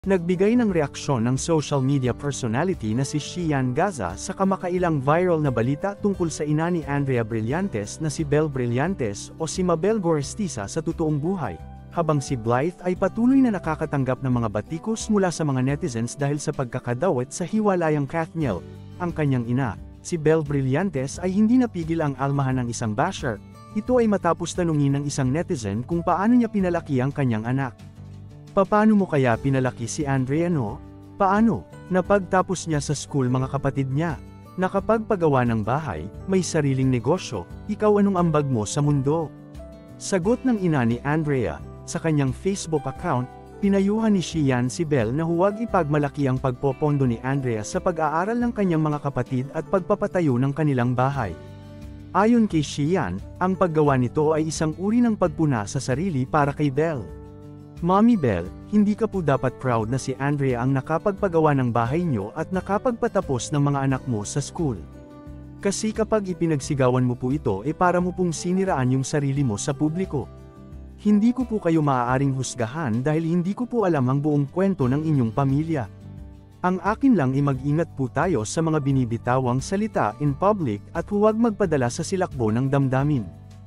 Nagbigay ng reaksyon ng social media personality na si Xian Gaza sa kamakailang viral na balita tungkol sa ina ni Andrea Brillantes na si Belle Brillantes o si Mabel Gorestiza sa totoong buhay, habang si Blythe ay patuloy na nakakatanggap ng mga batikos mula sa mga netizens dahil sa pagkakadawit sa hiwalayang Kathniel, ang kanyang ina. Si Belle Brillantes ay hindi napigil ang almahan ng isang basher. Ito ay matapos tanungin ng isang netizen kung paano niya pinalaki ang kanyang anak. Paano mo kaya pinalaki si Andrea no? Paano? Napagtapos niya sa school mga kapatid niya. Nakapagpagawa ng bahay, may sariling negosyo, ikaw anong ambag mo sa mundo? Sagot ng ina ni Andrea, sa kanyang Facebook account, pinayuhan ni Xian si Belle na huwag ipagmalaki ang pagpopondo ni Andrea sa pag-aaral ng kanyang mga kapatid at pagpapatayo ng kanilang bahay. Ayon kay Xian, ang paggawa nito ay isang uri ng pagpuna sa sarili para kay Belle. Mommy Belle, hindi ka po dapat proud na si Andrea ang nakapagpagawa ng bahay niyo at nakapagpatapos ng mga anak mo sa school. Kasi kapag ipinagsigawan mo po ito para mo pong siniraan yung sarili mo sa publiko. Hindi ko po kayo maaaring husgahan dahil hindi ko po alam ang buong kwento ng inyong pamilya. Ang akin lang ay mag-ingat po tayo sa mga binibitawang salita in public at huwag magpadala sa silakbo ng damdamin.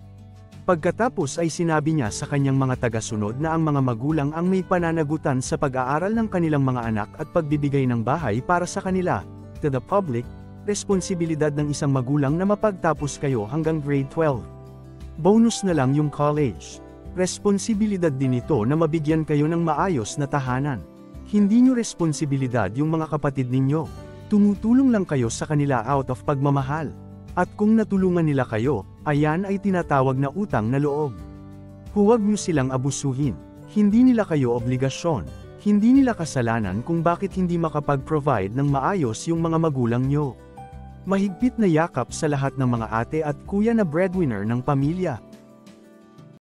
Pagkatapos ay sinabi niya sa kanyang mga tagasunod na ang mga magulang ang may pananagutan sa pag-aaral ng kanilang mga anak at pagbibigay ng bahay para sa kanila. To the public, responsibilidad ng isang magulang na mapagtapos kayo hanggang grade 12. Bonus na lang yung college. Responsibilidad din ito na mabigyan kayo ng maayos na tahanan. Hindi nyo responsibilidad yung mga kapatid ninyo. Tumutulong lang kayo sa kanila out of pagmamahal. At kung natulungan nila kayo, ayan ay tinatawag na utang na loob. Huwag nyo silang abusuhin. Hindi nila kayo obligasyon. Hindi nila kasalanan kung bakit hindi makapag-provide ng maayos yung mga magulang nyo. Mahigpit na yakap sa lahat ng mga ate at kuya na breadwinner ng pamilya.